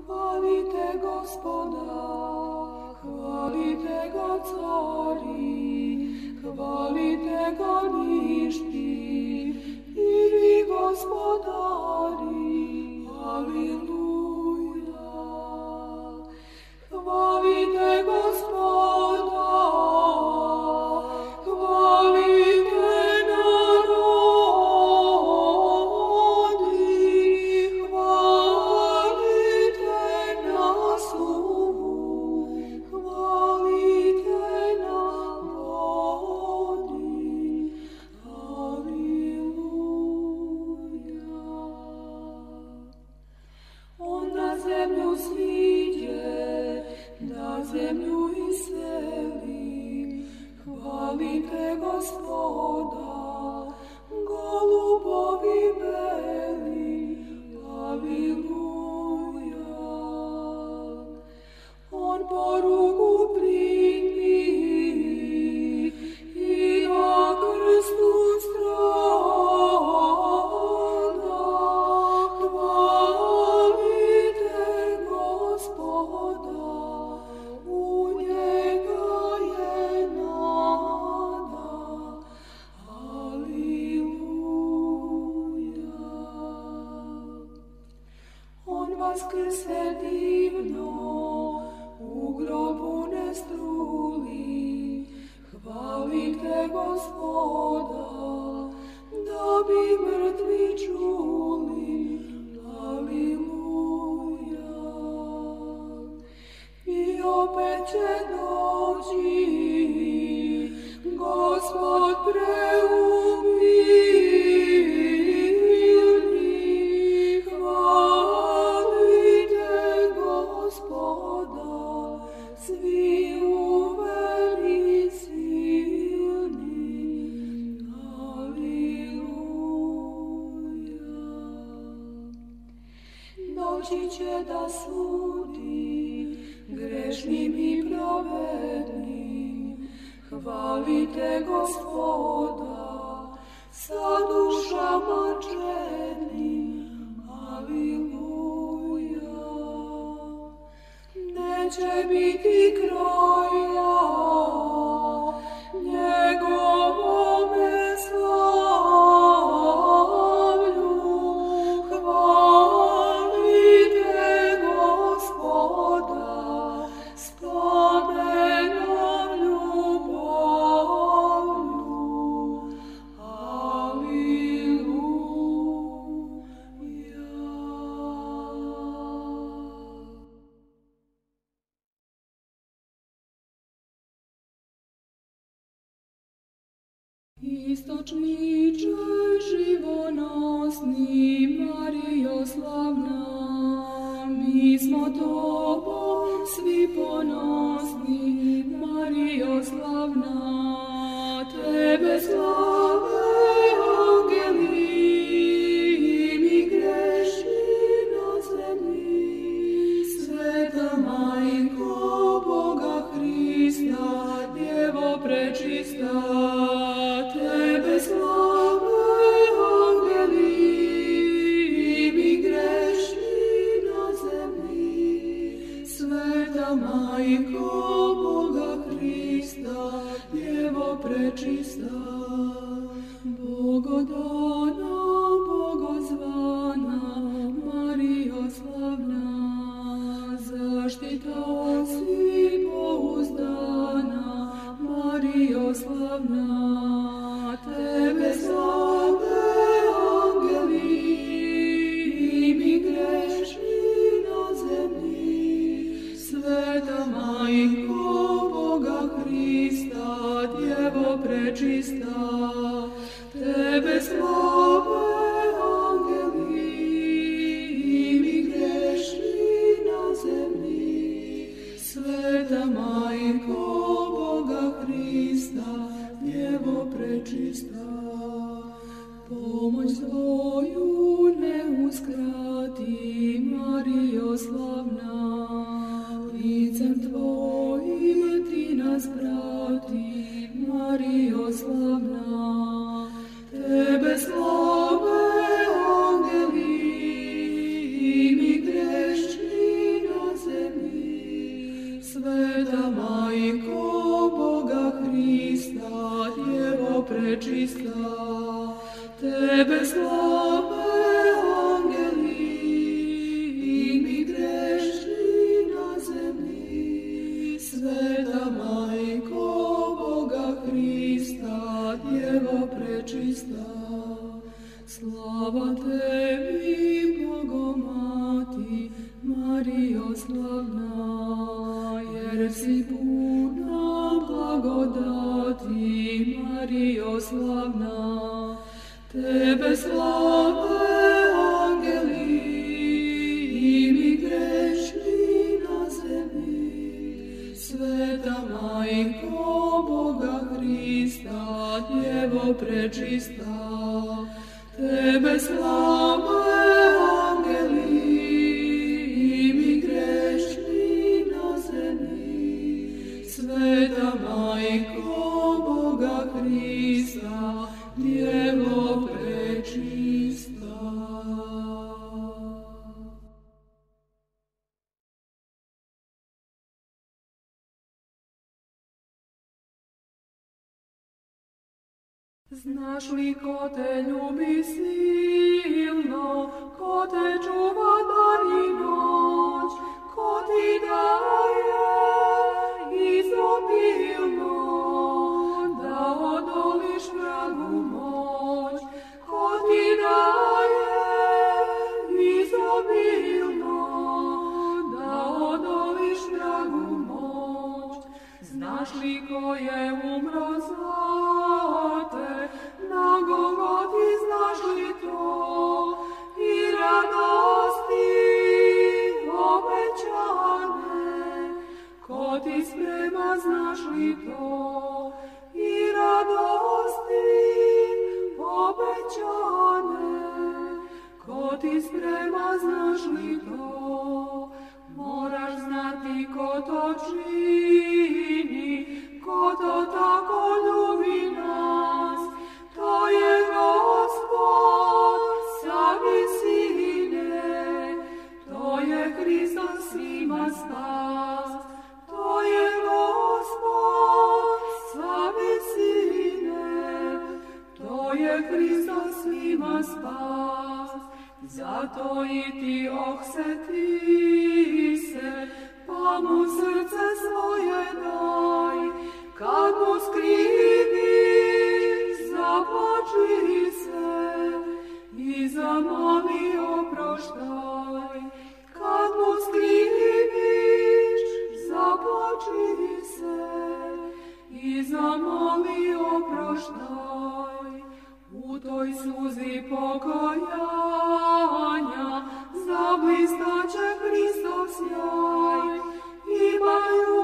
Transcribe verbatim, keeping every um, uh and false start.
Hvalite Gospoda, hvalite ga cari, hvalite ga ništi, i vi gospodari, aleluja. Hvalite Gospoda, hvalite narodi, hvalite nas umu, hvalite na vodi, aleluja. On na zemlju sviđe, na zemlju iseli, hvalite Gospoda, golubovi beli, aleluja. On poruku primi i na krstu strada, hvalite Gospoda, u njega je nada, aleluja. On vaskrse divno, u grobu ne struli, hvalite Gospoda, da bi mrtvi čuli, aleluja. I opet će doći Gospod preumilni, hvalite Gospoda, svi uveli silni, aleluja. Doći će da sudi grešnim i pravednim, hvalite Gospoda, sa dušama čednim, aleluja. Neće biti kraja njegovome slavlju, hvalite Gospoda, s plamenom ljubavlju, aleluja. Istočniče živonosni, Marijo slavna, mi smo tobom svi ponosni, Marijo slavna, tebe slave angeli, mi grešni na zemlji, sveta majko Boga Hrista, Djevo prečista, tebe slave angeli, mi grešni na zemlji, sveta majko Boga Hrista, Djevo prečista, Bogodana, Bogozvana, Marijo slavna, zaštita si pouzdana, Marijo slavna, tebe slave angeli, mi grešni na zemlji, sveta majko Boga Hrista, Djevo prečista, tebe slave angeli, mi grešni na zemlji, sveta majko Boga Hrista, Djevo prečista. Pomoć tvoju ne uskrati, Marijo slavna, licem tvojim ti nas prati, Marijo slavna, tebe slave angeli, mi grešni slavna, jer si puna blagodati, Marijo slavna. Tebe slave angeli i mi grešni na zemlji. Sveta Majko Boga Hrista, Djevo prečista, Tebe slave angeli i mi grešni na zemlji. Sveta Majko Boga Hrista, Djevo prečista. Znaš li ko te ljubi silno, ko te čuva dan i noć, ko ti daje izobilno da odoliš vragu moć, ko ti daje izobilno da odoliš vragu moć. Znaš li ko je umro za te, na Golgoti, znaš li to, i radosti obećane, ko ti sprema, znaš li to, i radosti obećane, ko ti sprema, znaš li to. Moraš znati ko to čini, ko to tako ljubi nas. To je Gospod sa visine, to je Hristos svima spas. To je Gospod sa visine, to je Hristos svima spas. Zato i ti ohseti se, pa mu srce svoje daj, kad mu skriviš, zaplači se i zamoli oproštaj. Kad mu skriviš, zaplači se i zamoli oproštaj. U toj suzi pokajanja zablistaće Hristov sjaj, imaju